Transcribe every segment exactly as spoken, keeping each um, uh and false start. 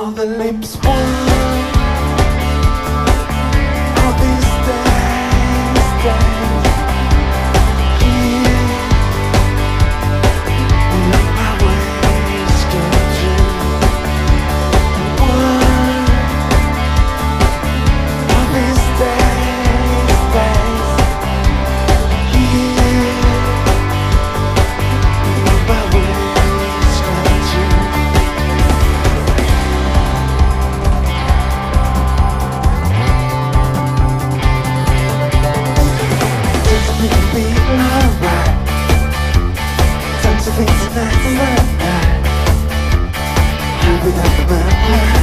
all the lips one. All these days, days here, let my ways go through one. All these days, days here, let my ways go through. It can be alright. Time to think tonight's the night. I'll be that man.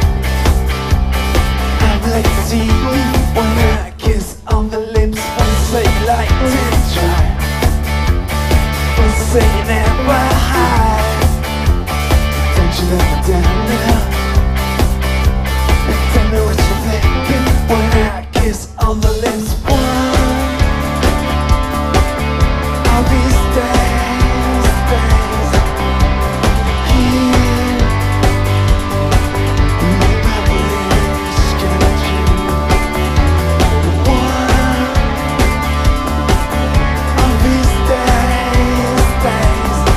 I'm like to see you when I kiss on the lips. When you say you like to try. When you say you never hide. Don't you let me down now. And tell me what you're thinking when I kiss on the lips. All these days, days here, let my ways go through one. All these days, days